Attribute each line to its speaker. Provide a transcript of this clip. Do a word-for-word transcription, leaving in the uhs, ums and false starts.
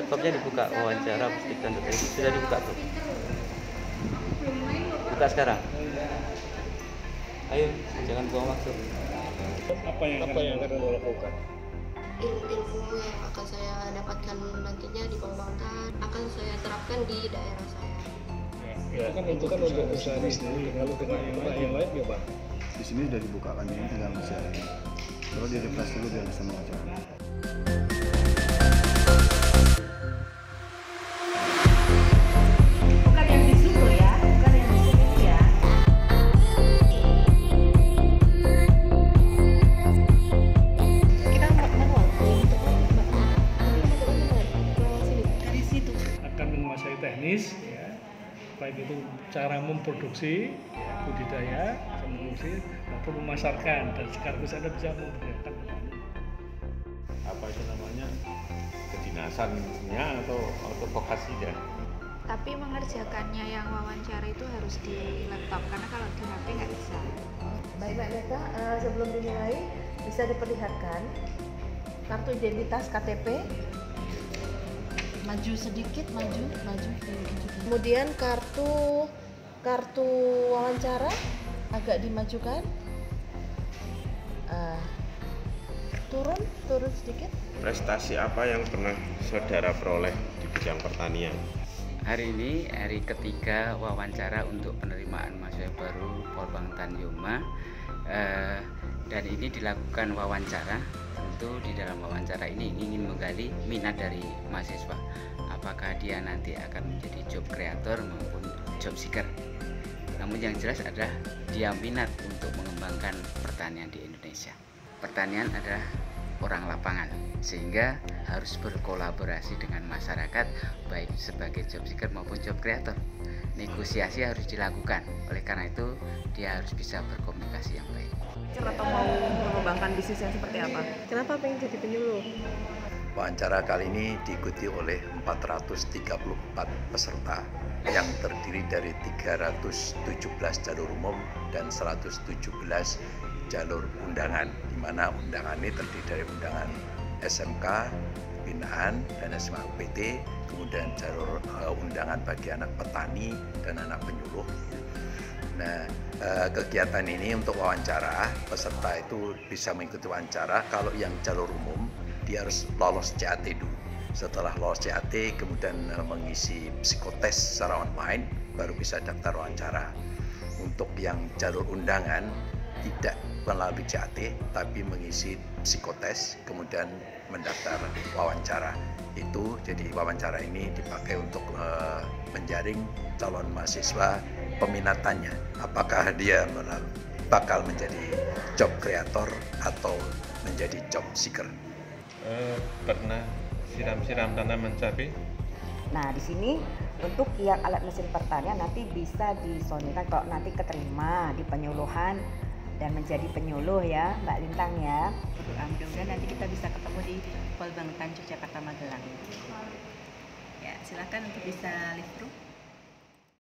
Speaker 1: laptopnya dibuka, wawancara pastikan sudah dibuka tuh. Buka sekarang. Ayo, jangan buang waktu.
Speaker 2: Apa yang apa yang akan Anda lakukan?
Speaker 3: Ilmu-ilmu yang akan saya dapatkan nantinya di Pembangkan akan saya terapkan di daerah saya.
Speaker 2: Ya, kan itu kan untuk usaha ini sendiri. Kalau dengan yang lain, yang lain ya Pak?
Speaker 4: Di sini sudah dibukakan, ini tinggal usaha ini. Kalau di refresh dulu biar bisa mengajarkan.
Speaker 5: Bukan yang di situ ya, bukan yang di situ ya.
Speaker 3: Kita manual untuk dari situ.
Speaker 2: Akan menguasai teknis, ya, baik itu cara memproduksi, ya, budidaya, memproduksi maupun memasarkan, dan sekaligus Anda bisa memperlihatkan
Speaker 6: apa itu namanya kedinasannya atau atau vokasinya.
Speaker 7: Tapi mengerjakannya yang wawancara itu harus di laptop karena kalau di H P nggak bisa.
Speaker 5: Baik Mbak Neta, uh, sebelum dimulai bisa diperlihatkan kartu identitas K T P. Maju sedikit, maju, maju. Kemudian kartu kartu wawancara agak dimajukan. Uh, turun, turun sedikit.
Speaker 6: Prestasi apa yang pernah saudara peroleh di bidang pertanian?
Speaker 1: Hari ini hari ketiga wawancara untuk penerimaan mahasiswa baru Polbangtan Yoma, eh, dan ini dilakukan wawancara. Tentu di dalam wawancara ini ingin menggali minat dari mahasiswa, apakah dia nanti akan menjadi job creator maupun job seeker. Namun yang jelas adalah dia minat untuk mengembangkan pertanian di Indonesia. Pertanian adalah orang lapangan, sehingga harus berkolaborasi dengan masyarakat baik sebagai job seeker maupun job creator. Negosiasi harus dilakukan, oleh karena itu dia harus bisa berkomunikasi yang baik.
Speaker 8: Atau mau mengembangkan bisnis yang seperti apa? Kenapa pengen jadi penyuluh?
Speaker 9: Wawancara kali ini diikuti oleh empat ratus tiga puluh empat peserta yang terdiri dari tiga ratus tujuh belas jalur umum dan seratus tujuh belas jalur undangan, di mana undangan ini terdiri dari undangan S M K, binaan, dan S M A U P T, kemudian jalur uh, undangan bagi anak petani dan anak penyuluh. Nah, uh, kegiatan ini untuk wawancara, peserta itu bisa mengikuti wawancara. Kalau yang jalur umum, dia harus lolos C A T dulu. Setelah lolos C A T, kemudian uh, mengisi psikotes secara online, baru bisa daftar wawancara. Untuk yang jalur undangan, tidak melalui C A T, tapi mengisi psikotes, kemudian mendaftar wawancara. Itu jadi wawancara ini dipakai untuk uh, menjaring calon mahasiswa peminatannya, apakah dia bakal menjadi job creator atau menjadi job seeker.
Speaker 6: Eh, pernah siram-siram tanaman cabai?
Speaker 5: Nah, di sini untuk yang alat mesin pertanian nanti bisa disonikan kalau nanti keterima di penyuluhan dan menjadi penyuluh ya Mbak Lintang ya.
Speaker 8: Mudah-mudahan nanti kita bisa ketemu di Polbangtan Yogyakarta Magelang. Ya, silakan untuk bisa live through.